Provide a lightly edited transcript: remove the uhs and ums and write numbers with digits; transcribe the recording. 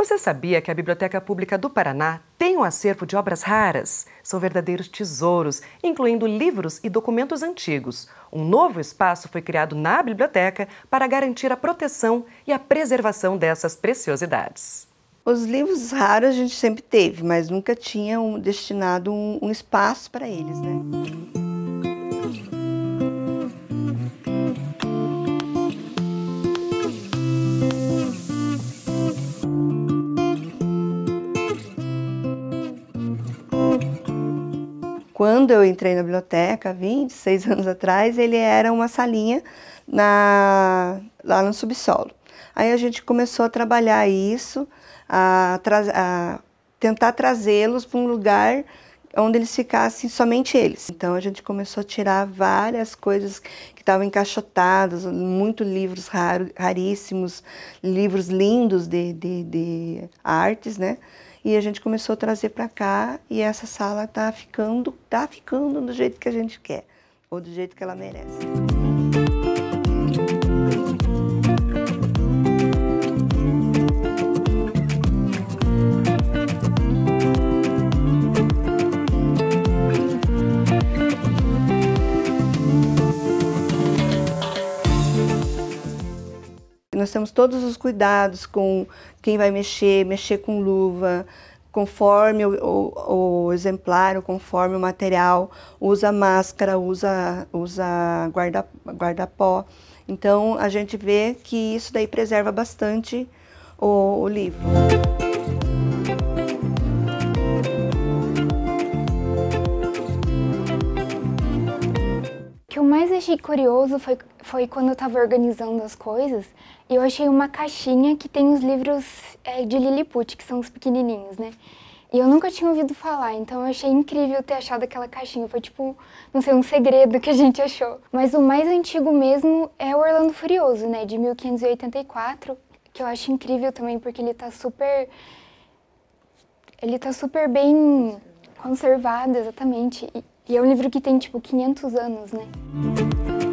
Você sabia que a Biblioteca Pública do Paraná tem um acervo de obras raras? São verdadeiros tesouros, incluindo livros e documentos antigos. Um novo espaço foi criado na biblioteca para garantir a proteção e a preservação dessas preciosidades. Os livros raros a gente sempre teve, mas nunca tinha destinado um espaço para eles, né? Quando eu entrei na biblioteca, 26 anos atrás, ele era uma salinha lá no subsolo. Aí a gente começou a trabalhar isso, a tentar trazê-los para um lugar onde eles ficassem somente eles. Então a gente começou a tirar várias coisas que estavam encaixotadas, muitos livros raríssimos, livros lindos de artes, né? E a gente começou a trazer para cá e essa sala tá ficando do jeito que a gente quer, ou do jeito que ela merece. Nós temos todos os cuidados com quem vai mexer com luva, conforme o exemplar, conforme o material, usa máscara, usa guarda-pó. Então a gente vê que isso daí preserva bastante o livro. O que eu mais achei curioso foi quando eu estava organizando as coisas e eu achei uma caixinha que tem os livros de Lilliput, que são os pequenininhos, né? E eu nunca tinha ouvido falar, então eu achei incrível ter achado aquela caixinha. Foi tipo, não sei, um segredo que a gente achou. Mas o mais antigo mesmo é o Orlando Furioso, né? De 1584, que eu acho incrível também porque ele tá super bem conservado, exatamente. E é um livro que tem, tipo, 500 anos, né?